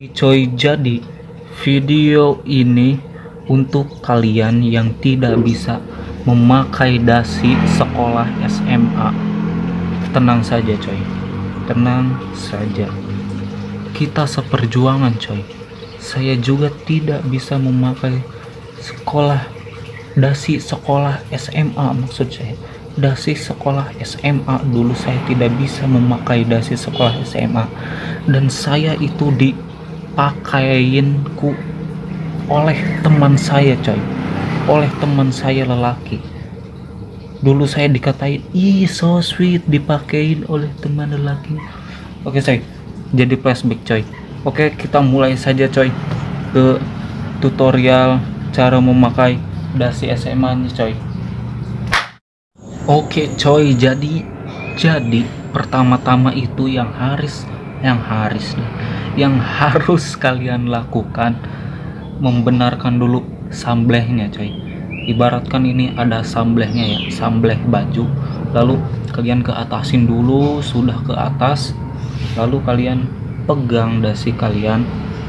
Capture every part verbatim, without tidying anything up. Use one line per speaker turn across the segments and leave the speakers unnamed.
Coy, jadi video ini untuk kalian yang tidak bisa memakai dasi sekolah S M A. Tenang saja coy, tenang saja, kita seperjuangan coy. Saya juga tidak bisa memakai sekolah dasi sekolah S M A, maksud saya dasi sekolah S M A. Dulu saya tidak bisa memakai dasi sekolah S M A, dan saya itu di pakaiinku oleh teman saya coy, oleh teman saya lelaki. Dulu saya dikatain, ih so sweet, dipakein oleh teman lelaki. Oke coy, jadi flashback coy. Oke, kita mulai saja coy ke tutorial cara memakai dasi S M A nya coy. Oke coy, jadi jadi pertama-tama itu yang harus yang harus yang harus kalian lakukan, membenarkan dulu samblehnya coy. Ibaratkan ini ada samblehnya ya, sambleh baju, lalu kalian ke atasin dulu. Sudah ke atas, lalu kalian pegang dasi kalian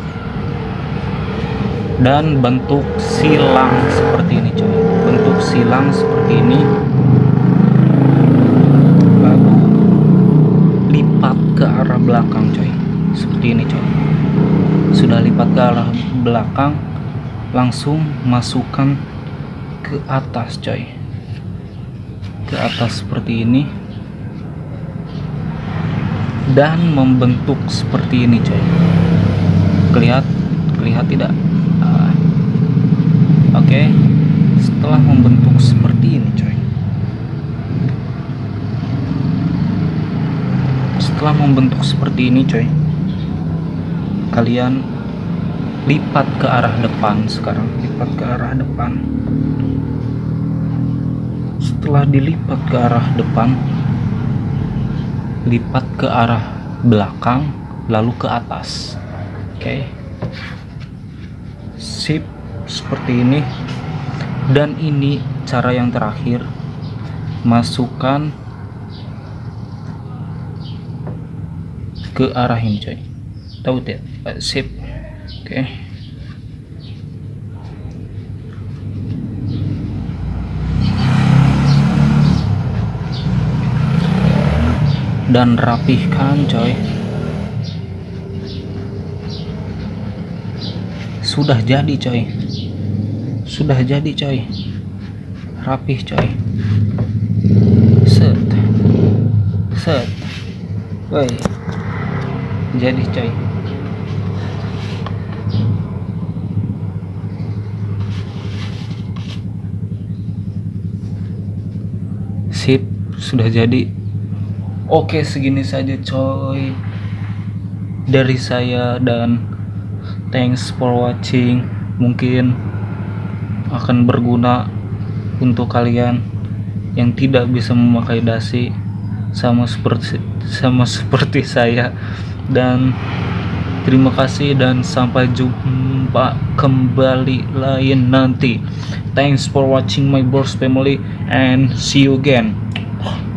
dan bentuk silang seperti ini coy, bentuk silang seperti ini, lalu lipat ke arah belakang coy, seperti ini coy. Sudah lipat ke arah belakang, langsung masukkan ke atas coy, ke atas seperti ini, dan membentuk seperti ini coy. Kelihat kelihat tidak? uh, oke okay. Setelah membentuk seperti ini coy, setelah membentuk seperti ini coy, kalian lipat ke arah depan. Sekarang lipat ke arah depan. Setelah dilipat ke arah depan, lipat ke arah belakang, lalu ke atas. Oke okay. Sip, seperti ini. Dan ini cara yang terakhir, masukkan ke arah ini coy, tahu tidak? Sip. Oke okay. Dan rapihkan coy. Sudah jadi coy, sudah jadi coy, rapih coy. Set set, woi, jadi coy. Sip, sudah jadi. Oke, segini saja coy dari saya, dan thanks for watching. Mungkin akan berguna untuk kalian yang tidak bisa memakai dasi sama seperti sama seperti saya. Dan terima kasih, dan sampai jumpa kembali lain nanti. Thanks for watching my boss family, and see you again.